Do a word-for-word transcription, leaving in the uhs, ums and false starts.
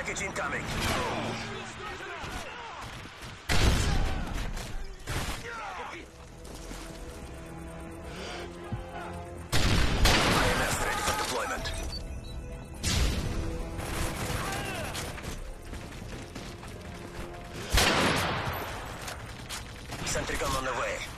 package incoming. I M S ready for deployment. Sentry gun on the way.